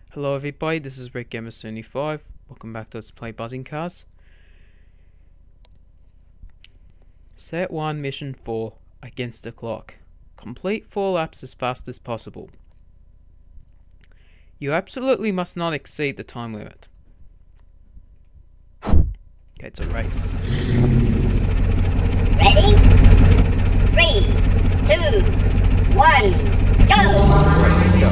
Hello everybody, this is Rick Gamer75. Welcome back to Let's Play Buzzing Cars. Set 1, Mission 4, Against the Clock. Complete 4 laps as fast as possible. You absolutely must not exceed the time limit. Okay, it's a race. Ready? 3, 2, 1, go! Right, let's go.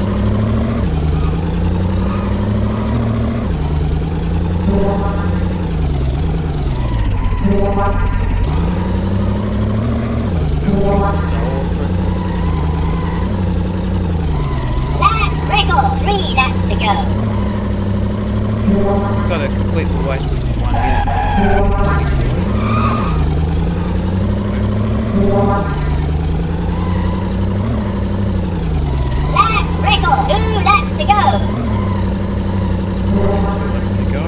Lap record, 3 laps to go. Got to complete the race within 1 minute. Lap record, 2 laps to go. Let's go.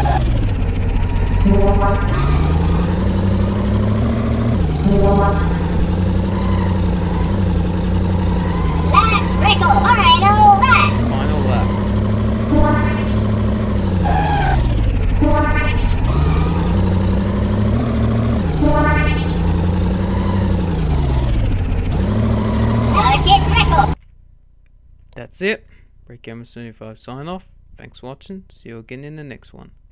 Lap record, final lap. Final lap. Circuit record. That's it. Rick Gamer75 sign off. Thanks for watching. See you again in the next one.